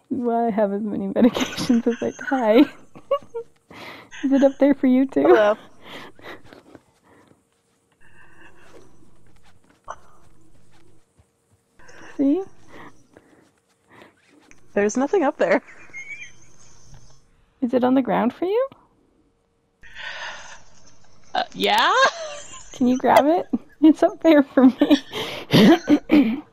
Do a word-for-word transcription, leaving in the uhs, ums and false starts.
Why I have as many medications as I die. Is it up there for you too? Hello. See? There's nothing up there. Is it on the ground for you? Uh, yeah? Can you grab it? It's up there for me.